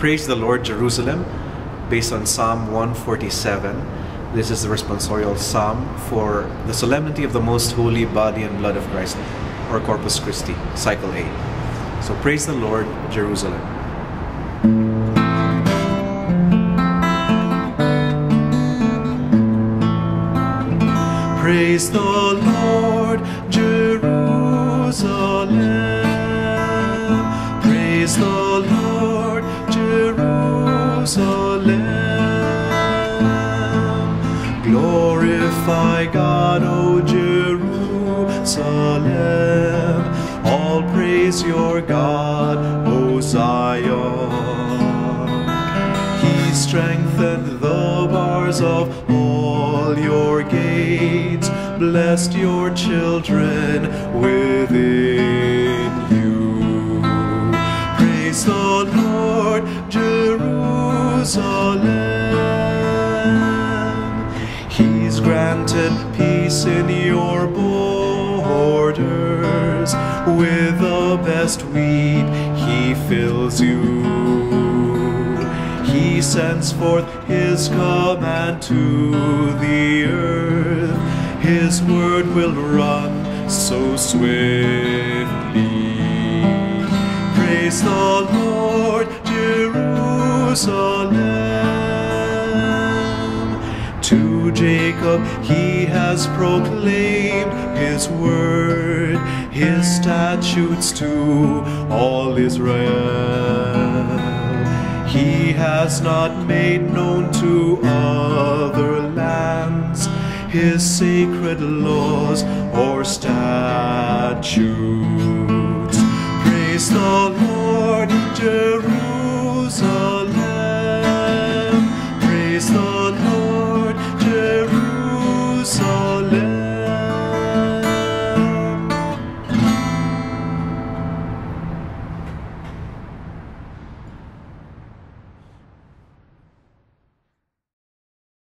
Praise the Lord, Jerusalem, based on Psalm 147. This is the responsorial psalm for the solemnity of the most holy body and blood of Christ, or Corpus Christi, Cycle A. So praise the Lord, Jerusalem. Praise the Lord, Jerusalem. Praise the Lord, Jerusalem. Glorify God, O Jerusalem. All praise your God, O Zion. He strengthened the bars of all your gates, blessed your children within you. Praise the Lord, Jerusalem. He's granted peace in your borders. With the best wheat he fills you. He sends forth his command to the earth. His word will run so swiftly. Praise the Lord, Jerusalem. To Jacob he has proclaimed his word, his statutes to all Israel. He has not made known to other lands his sacred laws or statutes. Praise the Lord, Jerusalem. Praise the